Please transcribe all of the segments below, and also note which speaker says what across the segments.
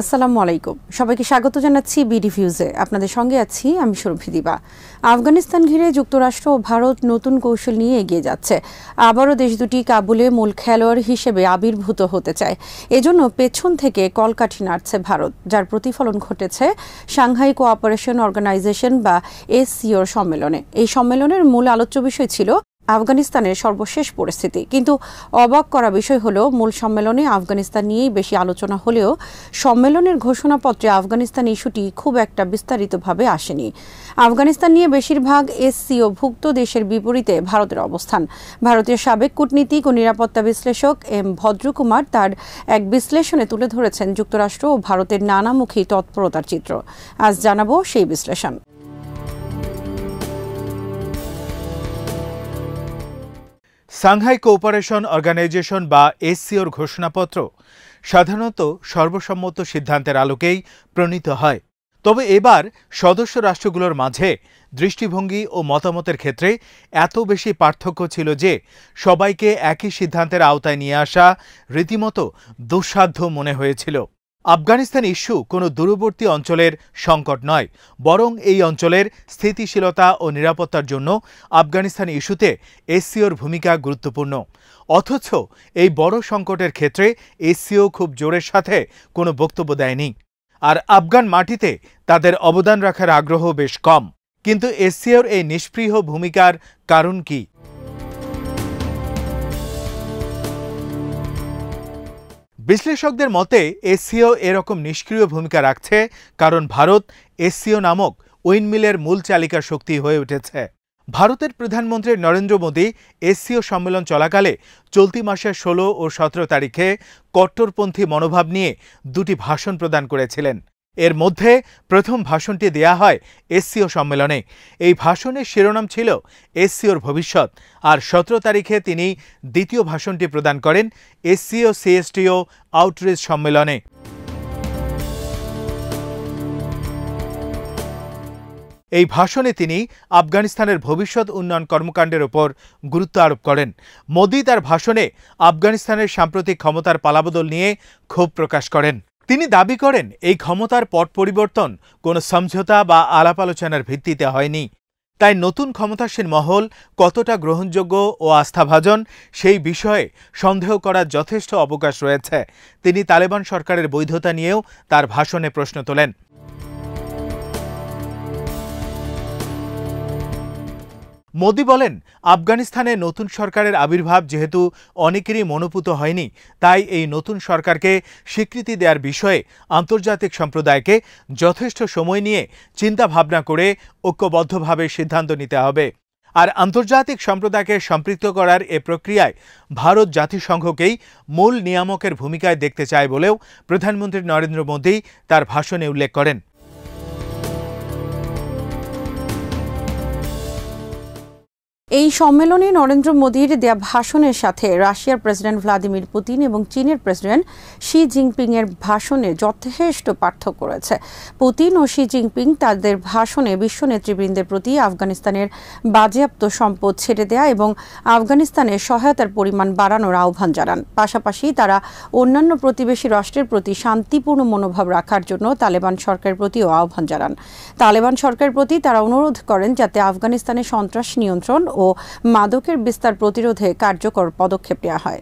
Speaker 1: আসসালামু আলাইকুম, সবাইকে স্বাগত জানাচ্ছি বিডি ভিউজে। আপনাদের সঙ্গে আছি আমি সুরভি দিবা। আফগানিস্তান ঘিরে যুক্তরাষ্ট্র ও ভারত নতুন কৌশল নিয়ে এগিয়ে যাচ্ছে। আবারও দেশ দুটি কাবুলে মূল খেলোয়াড় হিসেবে আবির্ভূত হতে চায়। এজন্য পেছন থেকে কলকাঠি নাড়ছে ভারত, যার প্রতিফলন ঘটেছে সাংহাই কোঅপারেশন অর্গানাইজেশন বা এসসিওর সম্মেলনে। এই সম্মেলনের মূল আলোচ্য বিষয় ছিল আফগানিস্তানের সর্বশেষ পরিস্থিতি। কিন্তু অবাক করা বিষয় হলো, মূল সম্মেলনে আফগানিস্তান নিয়েই বেশি আলোচনা হলেও সম্মেলনের ঘোষণাপত্রে আফগানিস্তান ইস্যুটি খুব একটা বিস্তারিতভাবে আসেনি। আফগানিস্তান নিয়ে বেশিরভাগ এসসিও ভুক্ত দেশের বিপরীতে ভারতের অবস্থান। ভারতের সাবেক কূটনীতিক ও নিরাপত্তা বিশ্লেষক এম ভদ্রকুমার তার এক বিশ্লেষণে তুলে ধরেছেন যুক্তরাষ্ট্র ও ভারতের নানামুখী তৎপরতার চিত্র। আজ জানাবো সেই বিশ্লেষণ।
Speaker 2: সাংহাই কোঅপারেশন অর্গানাইজেশন বা এসসিওর ঘোষণাপত্র সাধারণত সর্বসম্মত সিদ্ধান্তের আলোকেই প্রণীত হয়। তবে এবার সদস্য রাষ্ট্রগুলোর মাঝে দৃষ্টিভঙ্গি ও মতামতের ক্ষেত্রে এত বেশি পার্থক্য ছিল যে সবাইকে একই সিদ্ধান্তের আওতায় নিয়ে আসা রীতিমতো দুঃসাধ্য মনে হয়েছিল। আফগানিস্তান ইস্যু কোনো দূরবর্তী অঞ্চলের সংকট নয়, বরং এই অঞ্চলের স্থিতিশীলতা ও নিরাপত্তার জন্য আফগানিস্তান ইস্যুতে এসসিওর ভূমিকা গুরুত্বপূর্ণ। অথচ এই বড় সংকটের ক্ষেত্রে এসসিও খুব জোরের সাথে কোনো বক্তব্য দেয়নি, আর আফগান মাটিতে তাদের অবদান রাখার আগ্রহ বেশ কম। কিন্তু এসসিওর এই নিষ্পৃহ ভূমিকার কারণ কি? বিশ্লেষকদের মতে এসসিও এরকম নিষ্ক্রিয় ভূমিকা রাখছে কারণ ভারত এসসিও নামক উইন্ডমিলের মূল চালিকা শক্তি হয়ে উঠেছে। ভারতের প্রধানমন্ত্রী নরেন্দ্র মোদী এসসিও সম্মেলন চলাকালে চলতি মাসের 16 ও 17 তারিখে কট্টরপন্থী মনোভাব নিয়ে দুটি ভাষণ প্রদান করেছিলেন। এর মধ্যে প্রথম ভাষণটি দেয়া হয় এসসিও সম্মেলনে। এই ভাষণের শিরোনাম ছিল এসসিওর ভবিষ্যৎ, আর 17 তারিখে তিনি দ্বিতীয় ভাষণটি প্রদান করেন এসসিও সিএসটিও আউটরিচ সম্মেলনে। এই ভাষণে তিনি আফগানিস্তানের ভবিষ্যৎ উন্নয়ন কর্মকাণ্ডের ওপর গুরুত্ব আরোপ করেন। মোদী তার ভাষণে আফগানিস্তানের সাম্প্রতিক ক্ষমতার পালাবদল নিয়ে ক্ষোভ প্রকাশ করেন। তিনি দাবি করেন এই ক্ষমতার পট পরিবর্তন কোনো সমঝোতা বা আলাপ আলোচনার ভিত্তিতে হয়নি। তাই নতুন ক্ষমতাসীন মহল কতটা গ্রহণযোগ্য ও আস্থাভাজন সেই বিষয়ে সন্দেহ করার যথেষ্ট অবকাশ রয়েছে। তিনি তালেবান সরকারের বৈধতা নিয়েও তার ভাষণে প্রশ্ন তোলেন। মোদী বলেন, আফগানিস্তানে নতুন সরকারের আবির্ভাব যেহেতু অনেকেরই মনোপুত হয়নি, তাই এই নতুন সরকারকে স্বীকৃতি দেওয়ার বিষয়ে আন্তর্জাতিক সম্প্রদায়কে যথেষ্ট সময় নিয়ে চিন্তা ভাবনা করে ঐক্যবদ্ধভাবে সিদ্ধান্ত নিতে হবে। আর আন্তর্জাতিক সম্প্রদায়কে সম্পৃক্ত করার এ প্রক্রিয়ায় ভারত জাতিসংঘকেই মূল নিয়ামকের ভূমিকায় দেখতে চায় বলেও প্রধানমন্ত্রী নরেন্দ্র মোদী তার ভাষণে উল্লেখ করেন।
Speaker 1: এই সম্মেলনে নরেন্দ্র মোদীর দেয়া ভাষণের সাথে রাশিয়ার প্রেসিডেন্ট ভ্লাদিমির পুতিন এবং চীনের প্রেসিডেন্ট শি জিনপিং এর ভাষণে যথেষ্ট পার্থক্য রয়েছে। পুতিন ও শি জিনপিং তাদের ভাষণে বিশ্ব নেতৃবৃন্দের প্রতি আফগানিস্তানের বাজেয়াপ্ত সম্পদ ছেড়ে দেয়া এবং আফগানিস্তানের সহায়তার পরিমাণ বাড়ানোর আহ্বান জানান। পাশাপাশি তারা অন্যান্য প্রতিবেশী রাষ্ট্রের প্রতি শান্তিপূর্ণ মনোভাব রাখার জন্য তালেবান সরকারের প্রতিও আহ্বান জানান। তালেবান সরকারের প্রতি তারা অনুরোধ করেন যাতে আফগানিস্তানের সন্ত্রাস নিয়ন্ত্রণ ও মাদকের বিস্তার প্রতিরোধে কার্যকর পদক্ষেপ নেওয়া হয়।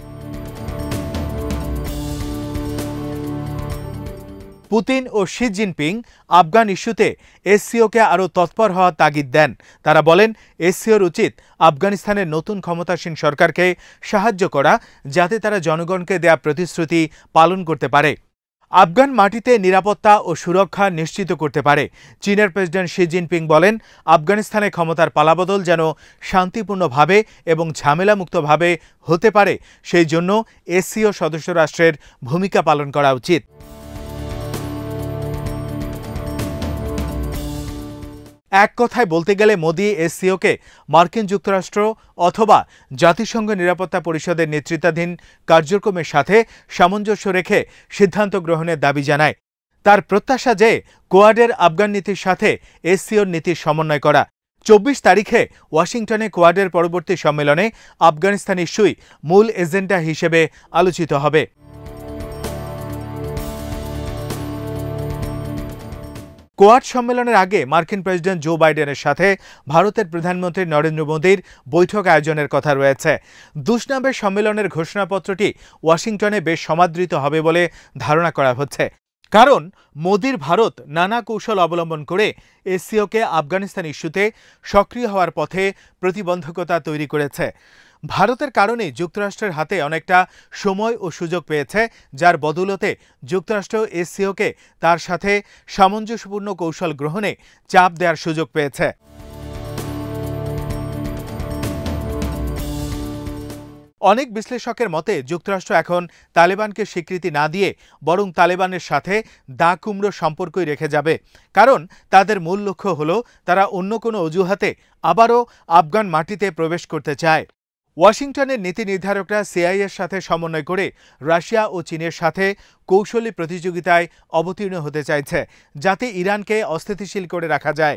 Speaker 2: পুতিন ও শি জিনপিং আফগান ইস্যুতে এসসিওকে আরও তৎপর হওয়ার তাগিদ দেন। তারা বলেন, এসসিওর উচিত আফগানিস্তানের নতুন ক্ষমতাসীন সরকারকে সাহায্য করা, যাতে তারা জনগণকে দেয়া প্রতিশ্রুতি পালন করতে পারে, আফগান মাটিতে নিরাপত্তা ও সুরক্ষা নিশ্চিত করতে পারে। চীনের প্রেসিডেন্ট শি জিনপিং বলেন, আফগানিস্তানে ক্ষমতার পালাবদল যেন শান্তিপূর্ণভাবে এবং ঝামেলামুক্তভাবে হতে পারে, সেই জন্য এসসিও সদস্য রাষ্ট্রের ভূমিকা পালন করা উচিত। এক কথায় বলতে গেলে মোদী এসসিওকে মার্কিন যুক্তরাষ্ট্র অথবা জাতিসংঘ নিরাপত্তা পরিষদের নেতৃত্বাধীন কার্যক্রমের সাথে সামঞ্জস্য রেখে সিদ্ধান্ত গ্রহণের দাবি জানায়। তার প্রত্যাশা যে কোয়াডের আফগান নীতির সাথে এসসিওর নীতির সমন্বয় করা। 24 তারিখে ওয়াশিংটনে কোয়াডের পরবর্তী সম্মেলনে আফগানিস্তান ইস্যুই মূল এজেন্ডা হিসেবে আলোচিত হবে। কোয়াড সম্মেলনের আগে মার্কিন প্রেসিডেন্ট জো বাইডেনের সাথে ভারতের প্রধানমন্ত্রী নরেন্দ্র মোদীর বৈঠক আয়োজনের কথা রয়েছে। দুশনামের সম্মেলনের ঘোষণাপত্রটি ওয়াশিংটনে বেশ সমাদৃত হবে বলে ধারণা করা হচ্ছে, কারণ মোদীর ভারত নানা কৌশল অবলম্বন করে এসসিওকে আফগানিস্তান ইস্যুতে সক্রিয় হওয়ার পথে প্রতিবন্ধকতা তৈরি করেছে। ভারতের কারণে যুক্তরাষ্ট্রের হাতে অনেকটা সময় ও সুযোগ পেয়েছে, যার বদৌলতে যুক্তরাষ্ট্র এসসিওকে তার সাথে সামঞ্জস্যপূর্ণ কৌশল গ্রহণে চাপ দেওয়ার সুযোগ পেয়েছে। অনেক বিশ্লেষকের মতে যুক্তরাষ্ট্র এখন তালেবানকে স্বীকৃতি না দিয়ে বরং তালেবানের সাথে দা কুমড়ো সম্পর্কই রেখে যাবে, কারণ তাদের মূল লক্ষ্য হলো তারা অন্য কোনো অজুহাতে আবারও আফগান মাটিতে প্রবেশ করতে চায়। ওয়াশিংটনের নীতি নির্ধারকরা সিআইএর সাথে সমন্বয় করে রাশিয়া ও চীনের সাথে কৌশলী প্রতিযোগিতায় অবতীর্ণ হতে চাইছে, যাতে ইরানকে অস্থিতিশীল করে রাখা যায়।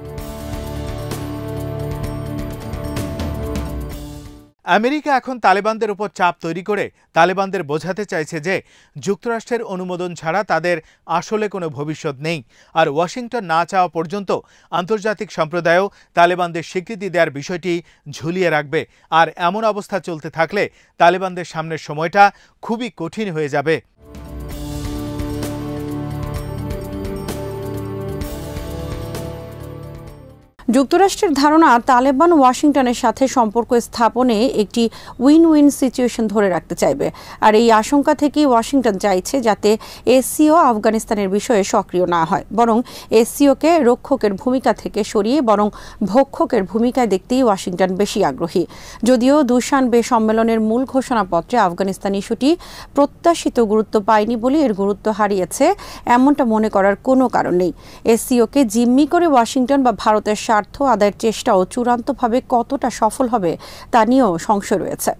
Speaker 2: আমেরিকা এখন তালেবানদের উপর চাপ তৈরি করে তালেবানদের বোঝাতে চাইছে যে যুক্তরাষ্ট্রের অনুমোদন ছাড়া তাদের আসলে কোনো ভবিষ্যৎ নেই, আর ওয়াশিংটন না চাওয়া পর্যন্ত আন্তর্জাতিক সম্প্রদায়ও তালেবানদের স্বীকৃতি দেওয়ার বিষয়টি ঝুলিয়ে রাখবে। আর এমন অবস্থা চলতে থাকলে তালেবানদের সামনের সময়টা খুবই কঠিন হয়ে যাবে।
Speaker 1: যুক্তরাষ্ট্রের ধারণা, তালেবান ওয়াশিংটনের সাথে সম্পর্ক স্থাপনে একটি উইন উইন সিচুয়েশন ধরে রাখতে চাইবে, আর এই আশঙ্কা থেকেই ওয়াশিংটন চাইছে যাতে এসসিও আফগানিস্তানের বিষয়ে সক্রিয় না হয়, বরং এসসিওকে রক্ষকের ভূমিকা থেকে সরিয়ে বরং ভক্ষকের ভূমিকায় দেখতেই ওয়াশিংটন বেশি আগ্রহী। যদিও দুশানবে সম্মেলনের মূল ঘোষণাপত্রে আফগানিস্তান ইস্যুটি প্রত্যাশিত গুরুত্ব পায়নি বলে এর গুরুত্ব হারিয়েছে এমনটা মনে করার কোনো কারণ নেই। এসসিওকে জিম্মি করে ওয়াশিংটন বা ভারতের স্বার্থ আদায়ের চেষ্টাও চূড়ান্তভাবে কতটা সফল হবে তা নিয়েও সংশয় রয়েছে।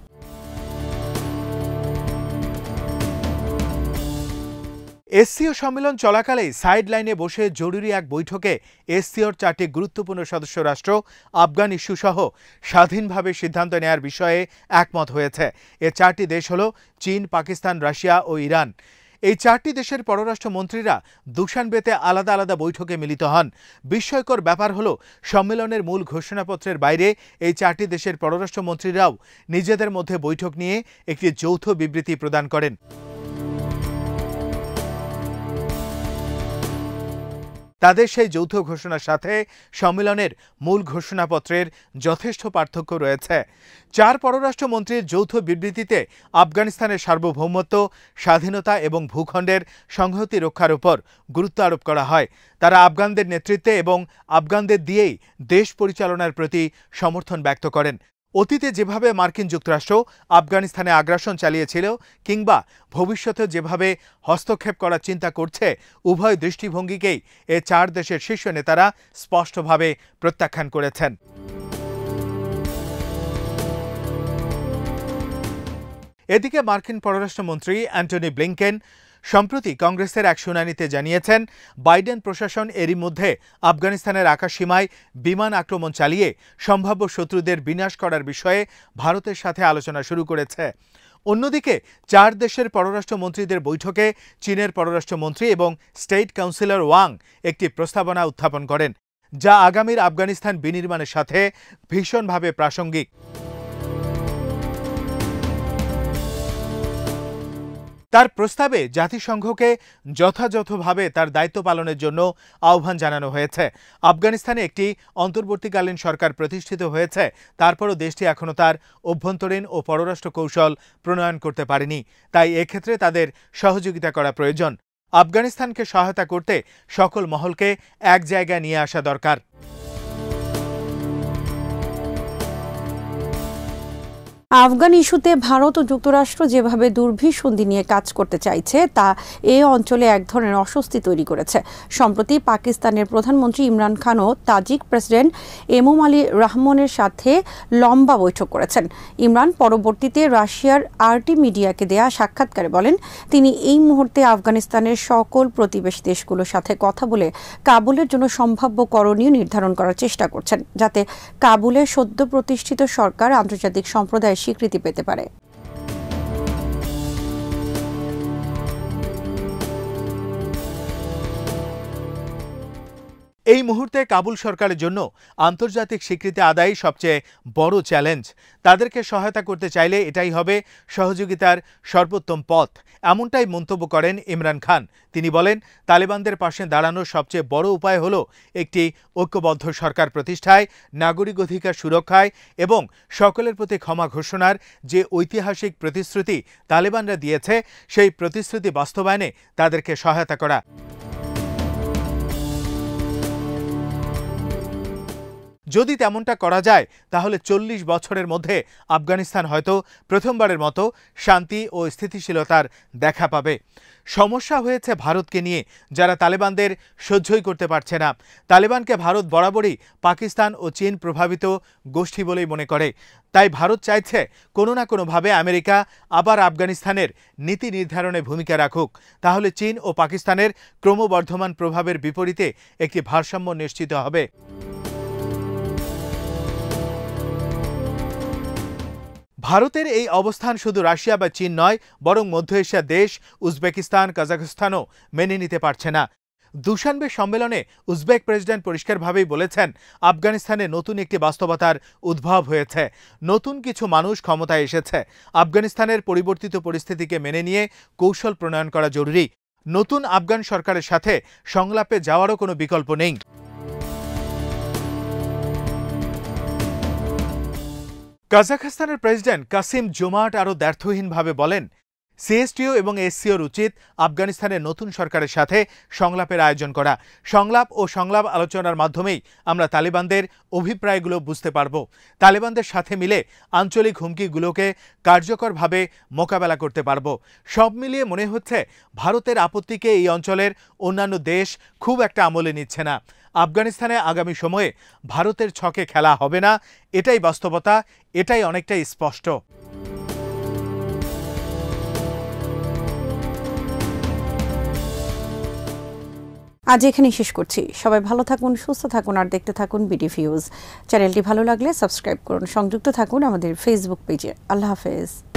Speaker 2: এসসিও সম্মেলন চলাকালেই সাইড লাইনে বসে জরুরি এক বৈঠকে এসসিওর 4টি গুরুত্বপূর্ণ সদস্য রাষ্ট্র আফগান ইস্যু সহ স্বাধীনভাবে সিদ্ধান্ত নেয়ার বিষয়ে একমত হয়েছে। এ 4টি দেশ হল চীন, পাকিস্তান, রাশিয়া ও ইরান। এই 4টি দেশের পররাষ্ট্রমন্ত্রীরা দুশানবেতে আলাদা আলাদা বৈঠকে মিলিত হন। বিস্ময়কর ব্যাপার হলো, সম্মেলনের মূল ঘোষণাপত্রের বাইরে এই 4টি দেশের পররাষ্ট্রমন্ত্রীরাও নিজেদের মধ্যে বৈঠক নিয়ে একটি যৌথ বিবৃতি প্রদান করেন। তাদের সেই যৌথ ঘোষণার সাথে সম্মেলনের মূল ঘোষণাপত্রের যথেষ্ট পার্থক্য রয়েছে। 4 পররাষ্ট্রমন্ত্রীর যৌথ বিবৃতিতে আফগানিস্তানের সার্বভৌমত্ব, স্বাধীনতা এবং ভূখণ্ডের সংহতি রক্ষার উপর গুরুত্ব আরোপ করা হয়। তারা আফগানদের নেতৃত্বে এবং আফগানদের দিয়েই দেশ পরিচালনার প্রতি সমর্থন ব্যক্ত করেন। অতীতে যেভাবে মার্কিন যুক্তরাষ্ট্র আফগানিস্তানে আগ্রাসন চালিয়েছিল কিংবা ভবিষ্যতে যেভাবে হস্তক্ষেপ করার চিন্তা করছে, উভয় দৃষ্টিভঙ্গিকেই এ 4 দেশের শীর্ষ নেতারা স্পষ্টভাবে প্রত্যাখ্যান করেছেন। এদিকে মার্কিন পররাষ্ট্রমন্ত্রী অ্যান্টনি ব্লিংকেন সম্প্রতি কংগ্রেসের এক শুনানিতে জানিয়েছেন, বাইডেন প্রশাসন এরই মধ্যে আফগানিস্তানের আকাশসীমায় বিমান আক্রমণ চালিয়ে সম্ভাব্য শত্রুদের বিনাশ করার বিষয়ে ভারতের সাথে আলোচনা শুরু করেছে। অন্যদিকে 4 দেশের পররাষ্ট্রমন্ত্রীদের বৈঠকে চীনের পররাষ্ট্রমন্ত্রী এবং স্টেট কাউন্সিলর ওয়াং একটি প্রস্তাবনা উত্থাপন করেন, যা আগামীর আফগানিস্তান বিনির্মাণের সাথে ভীষণভাবে প্রাসঙ্গিক। তার প্রস্তাবে জাতিসংঘকে যথাযথভাবে তার দায়িত্ব পালনের জন্য আহ্বান জানানো হয়েছে। আফগানিস্তানে একটি অন্তর্বর্তীকালীন সরকার প্রতিষ্ঠিত হয়েছে, তারপরও দেশটি এখনও তার অভ্যন্তরীণ ও পররাষ্ট্র কৌশল প্রণয়ন করতে পারেনি। তাই এক্ষেত্রে তাদের সহযোগিতা করা প্রয়োজন। আফগানিস্তানকে সহায়তা করতে সকল মহলকে এক জায়গায় নিয়ে আসা দরকার।
Speaker 1: আফগান ইস্যুতে ভারত ও যুক্তরাষ্ট্র যেভাবে দুর্বিসন্ধি নিয়ে কাজ করতে চাইছে তা এ অঞ্চলে এক ধরনের অস্বস্তি তৈরি করেছে। সম্প্রতি পাকিস্তানের প্রধানমন্ত্রী ইমরান খানও তাজিক প্রেসিডেন্ট এমোমালি রহমানের সাথে লম্বা বৈঠক করেছেন। ইমরান পরবর্তীতে রাশিয়ার আরটি মিডিয়াকে দেয়া সাক্ষাৎকারে বলেন, তিনি এই মুহূর্তে আফগানিস্তানের সকল প্রতিবেশী দেশগুলোর সাথে কথা বলে কাবুলের জন্য সম্ভাব্য করণীয় নির্ধারণ করার চেষ্টা করছেন, যাতে কাবুলের সদ্য প্রতিষ্ঠিত সরকার আন্তর্জাতিক সম্প্রদায়ের স্বীকৃতি পেতে পারে।
Speaker 2: এই মুহূর্তে কাবুল সরকারের জন্য আন্তর্জাতিক স্বীকৃতি আদায় সবচেয়ে বড় চ্যালেঞ্জ। তাদেরকে সহায়তা করতে চাইলে এটাই হবে সহযোগিতার সর্বোত্তম পথ, এমনটাই মন্তব্য করেন ইমরান খান। তিনি বলেন, তালেবানদের পাশে দাঁড়ানোর সবচেয়ে বড় উপায় হল একটি ঐক্যবদ্ধ সরকার প্রতিষ্ঠায়, নাগরিক অধিকার সুরক্ষায় এবং সকলের প্রতি ক্ষমা ঘোষণার যে ঐতিহাসিক প্রতিশ্রুতি তালেবানরা দিয়েছে সেই প্রতিশ্রুতি বাস্তবায়নে তাদেরকে সহায়তা করা। যদি তেমনটা করা যায় তাহলে 40 বছরের মধ্যে আফগানিস্তান হয়তো প্রথমবারের মতো শান্তি ও স্থিতিশীলতার দেখা পাবে। সমস্যা হয়েছে ভারতকে নিয়ে, যারা তালেবানদের সহ্যই করতে পারছে না। তালেবানকে ভারত বরাবরই পাকিস্তান ও চীন প্রভাবিত গোষ্ঠী বলেই মনে করে। তাই ভারত চাইছে কোনো না কোনোভাবে আমেরিকা আবার আফগানিস্তানের নীতি নির্ধারণে ভূমিকা রাখুক। তাহলে চীন ও পাকিস্তানের ক্রমবর্ধমান প্রভাবের বিপরীতে একটি ভারসাম্য নিশ্চিত হবে। ভারতের এই অবস্থান শুধু রাশিয়া বা চীন নয়, বরং মধ্য এশিয়ার দেশ উজবেকিস্তান, কাজাখস্তানও মেনে নিতে পারছে না। দুশানবে সম্মেলনে উজবেক প্রেসিডেন্ট পরিষ্কারভাবেই বলেছেন, আফগানিস্তানে নতুন একটি বাস্তবতার উদ্ভব হয়েছে, নতুন কিছু মানুষ ক্ষমতায় এসেছে। আফগানিস্তানের পরিবর্তিত পরিস্থিতিকে মেনে নিয়ে কৌশল প্রণয়ন করা জরুরি। নতুন আফগান সরকারের সাথে সংলাপে যাওয়ারও কোনো বিকল্প নেই। কাজাখস্তানের প্রেসিডেন্ট কাসিম জোমার্ট আরও দ্ব্যর্থহীনভাবে বলেন, সিএসটিও এবং এসসিওর উচিত আফগানিস্তানের নতুন সরকারের সাথে সংলাপের আয়োজন করা। সংলাপ ও সংলাপ আলোচনার মাধ্যমেই আমরা তালেবানদের অভিপ্রায়গুলো বুঝতে পারব। তালেবানদের সাথে মিলে আঞ্চলিক হুমকিগুলোকে কার্যকরভাবে মোকাবেলা করতে পারব। সব মিলিয়ে মনে হচ্ছে ভারতের আপত্তিকে এই অঞ্চলের অন্যান্য দেশ খুব একটা আমলে নিচ্ছে না। আফগানিস্তানে আগামী সময়ে ভারতের ছকে খেলা হবে না, এটাই বাস্তবতা, এটাই অনেকটাই স্পষ্ট।
Speaker 1: আজ এখানেই শেষ করছি। সবাই ভালো থাকুন, সুস্থ থাকুন আর দেখতে থাকুন বিডি ভিউজ। চ্যানেলটি ভালো লাগলে সাবস্ক্রাইব করুন, সংযুক্ত থাকুন আমাদের ফেসবুক পেজে। আল্লাহ হাফেজ।